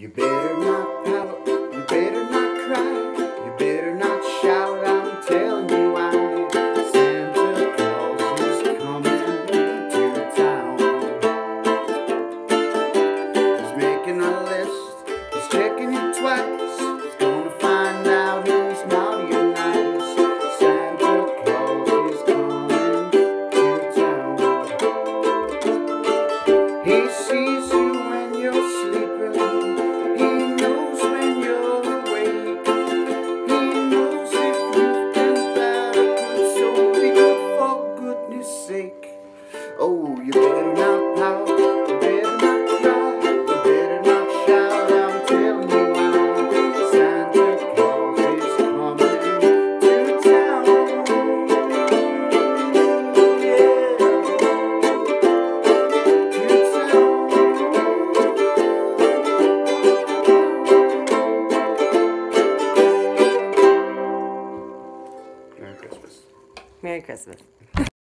You better not pout, you better not cry, you better not shout, I'm telling you why. Santa Claus is coming to town. He's making a list, he's checking it twice, he's gonna find out who's naughty or nice. Santa Claus is coming to town. He sees you when you're sleeping, oh, you better not pout, you better not cry, you better not shout, I'm telling you why. Santa Claus is coming to town. Yeah, to town. Merry Christmas. Merry Christmas.